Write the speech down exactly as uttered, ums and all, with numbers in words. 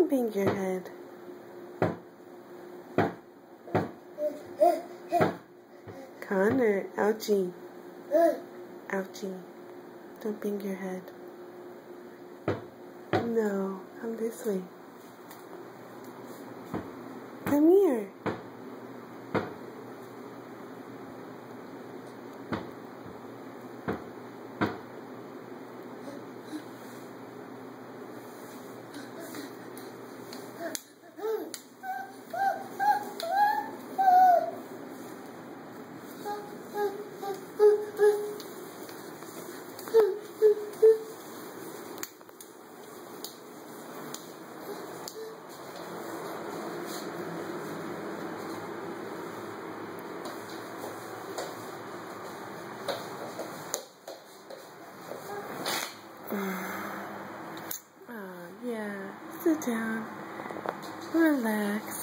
Don't bang your head. Connor, ouchie. Ouchie. Don't bang your head. No, come this way. Come here. Oh, yeah, sit down, relax.